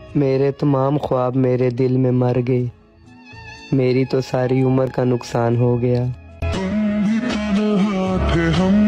मेरे तमाम ख्वाब मेरे दिल में मर गए, मेरी तो सारी उम्र का नुकसान हो गया। तुम भी तन्हा थे हम